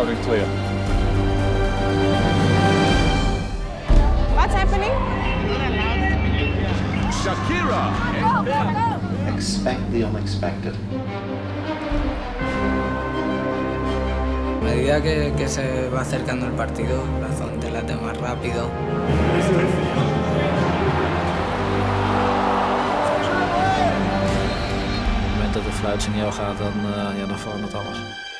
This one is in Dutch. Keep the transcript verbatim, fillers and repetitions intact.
verhouding clear. What's happening? Shakira! Go, go, go! Expect the unexpected. A medida que, que se va acercando el partido, la zona late más rápido. Op het moment dat de fluit signaal gaat, dan, uh, ja, dan verandert alles.